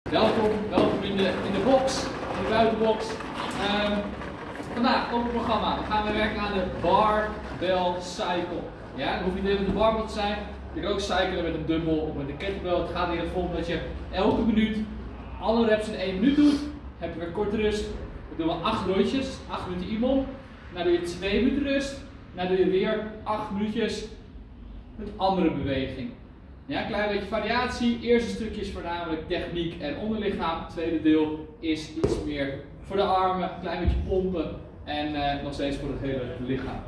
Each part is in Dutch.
Welkom in de box, in de buitenbox. Vandaag op het programma gaan we werken aan de barbell cycle. Ja, dan hoef je niet met de barbell te zijn. Je kan ook cyclen met een dumbbell of met een kettlebell. Het gaat in het volgende dat je elke minuut alle reps in 1 minuut doet. Dan heb je weer korte rust. Dan doen we 8 rondjes, 8 minuten iemand. Dan doe je 2 minuten rust. Dan doe je weer 8 minuutjes met andere beweging. Ja, een klein beetje variatie. Eerste stukje is voornamelijk techniek en onderlichaam. Het tweede deel is iets meer voor de armen, een klein beetje pompen en nog steeds voor het hele lichaam.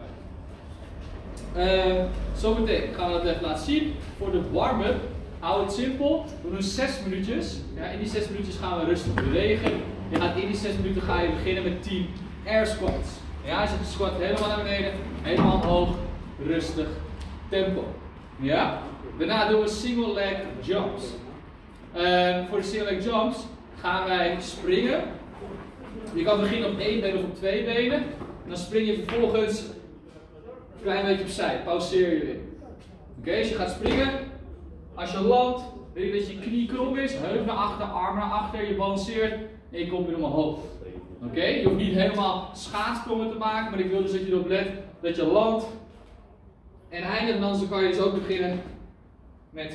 Zometeen gaan we dat even laten zien. Voor de warm-up, hou het simpel. We doen 6 minuutjes. Ja, in die 6 minuutjes gaan we rustig bewegen. Je gaat in die 6 minuten ga je beginnen met 10 air squats. Ja, je squat helemaal naar beneden, helemaal omhoog, rustig tempo. Ja? Daarna doen we single leg jumps. Voor de single leg jumps gaan wij springen. Je kan beginnen op 1 been of op 2 benen. En dan spring je vervolgens een klein beetje opzij. Pauzeer je weer. Oké, dus je gaat springen. Als je landt, weet je dat je knie krom is. Heup naar achter, arm naar achter. Je balanceert en je komt weer omhoog. Oké, je hoeft niet helemaal schaatsprongen te maken. Maar ik wil dus dat je erop let dat je landt. En eindigt dan kan je dus ook beginnen met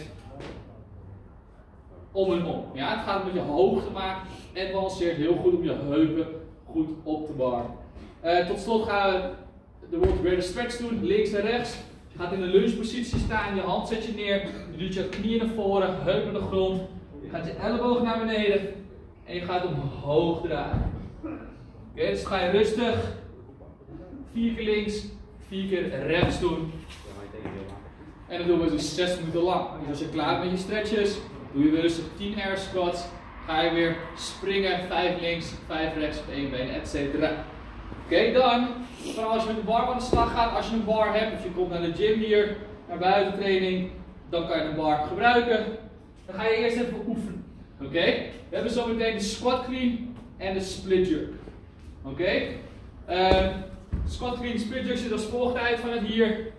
om en om. Ja, het gaat om dat je hoogte maakt en balanceert heel goed om je heupen goed op te baren. Tot slot gaan we de world greatest stretch doen, links en rechts. Je gaat in de lungepositie staan, je hand zet je neer, je doet je knieën naar voren, heupen naar de grond. Je gaat je ellebogen naar beneden en je gaat omhoog draaien. Oké, dus ga je rustig 4 keer links, 4 keer rechts doen. En dat doen we dus 6 minuten lang. Dus als je klaar bent met je stretches, doe je weer rustig 10 air squats. Ga je weer springen, 5 links, 5 rechts op 1 been, etc. Oké, dan, vooral als je met de bar aan de slag gaat, als je een bar hebt of je komt naar de gym hier, naar buitentraining, dan kan je een bar gebruiken. Dan ga je eerst even oefenen. Oké, we hebben zo meteen de squat clean en de split jerk. Oké, squat clean, split jerk zit als volgt uit vanuit hier.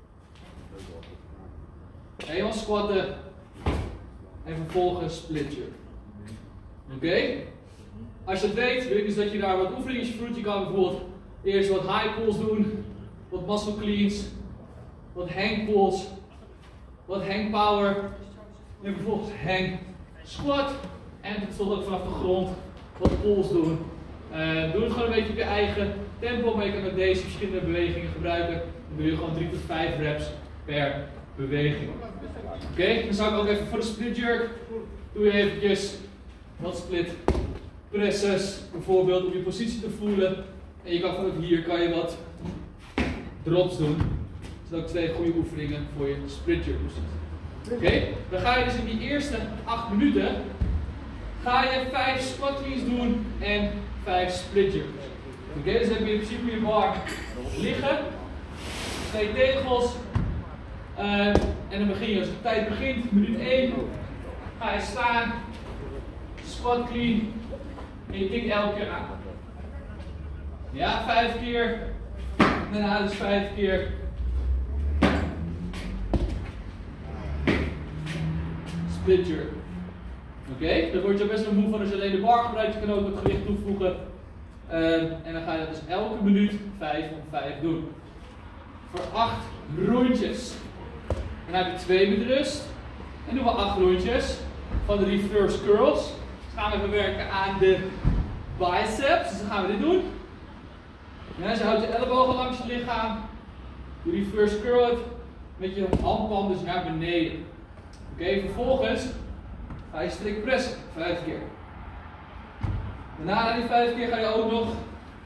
Helemaal squatten en vervolgens split jerk. Oké? Als je het weet, wil ik dus dat je daar wat oefeningen voor doet. Je kan bijvoorbeeld eerst wat high pulls doen, wat muscle cleans, wat hang pulls, wat hang power en vervolgens hang squat en tot slot ook vanaf de grond wat pulls doen. Doe het gewoon een beetje op je eigen tempo, maar je kan ook deze verschillende bewegingen gebruiken. Dan doe je gewoon 3 tot 5 reps per beweging. Oké, dan zou ik ook even voor de split jerk, doe je eventjes wat split presses, bijvoorbeeld om je positie te voelen. En je kan vanaf hier kan je wat drops doen. Dat zijn ook 2 goede oefeningen voor je split jerk positie. Oké, dan ga je dus in die eerste 8 minuten, ga je 5 squat cleans doen en 5 split jerks. Oké, dus heb je in principe je bar liggen, 2 tegels. En dan begin je, als de tijd begint, minuut 1, ga je staan, squat clean en je tikt elke keer aan. Ja, 5 keer, daarna dus 5 keer. Split jerk. Oké, dan word je best wel moe van als je alleen de bar gebruikt, je kan ook het gewicht toevoegen. En dan ga je dat dus elke minuut 5 om 5 doen. Voor 8 rondjes. Dan heb je 2 minuten rust. En doen we 8 rondjes van de reverse curls. Dus gaan we even werken aan de biceps. Dus dan gaan we dit doen. Ja, dus je houdt je ellebogen langs je lichaam. De reverse curl met je handpalm dus naar beneden. Oké, vervolgens ga je strikt pressen. 5 keer. Daarna na die 5 keer ga je ook nog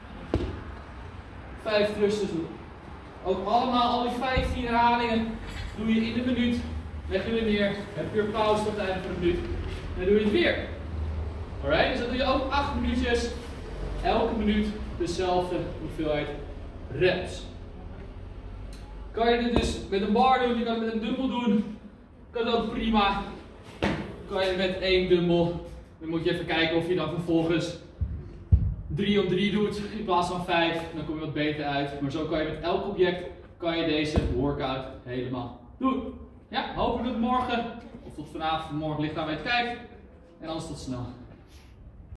5 thrusters doen. Ook allemaal, al die 15 herhalingen doe je in de minuut. Leg je weer neer, heb je weer pauze tot het einde van de minuut. En dan doe je het weer. Alright, dus dan doe je ook 8 minuutjes. Elke minuut dezelfde hoeveelheid reps. Kan je dit dus met een bar doen, je kan het met een dumbbell doen. Kan ook prima. Kan je met 1 dumbbell. Dan moet je even kijken of je dan vervolgens 3 om 3 doet in plaats van 5. Dan kom je wat beter uit. Maar zo kan je met elk object deze workout helemaal doen. Ja, hopelijk tot morgen. Of tot vanavond, morgen ligt aan bij het kijken. En anders tot snel.